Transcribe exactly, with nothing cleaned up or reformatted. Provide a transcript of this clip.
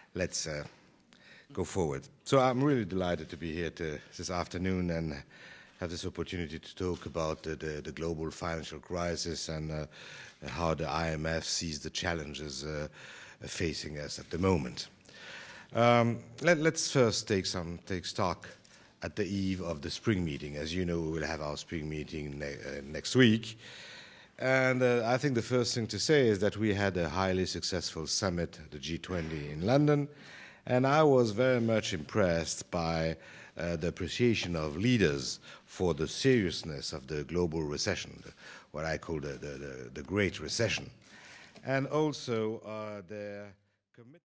let's uh, go forward. So I'm really delighted to be here to, this afternoon and have this opportunity to talk about the, the, the global financial crisis and uh, how the I M F sees the challenges uh, facing us at the moment. Um, let, let's first take some take stock at the eve of the spring meeting. As you know, we will have our spring meeting ne uh, next week. And uh, I think the first thing to say is that we had a highly successful summit, the G twenty in London, and I was very much impressed by uh, the appreciation of leaders for the seriousness of the global recession, the, what I call the, the, the, the Great Recession, and also uh, their commitment.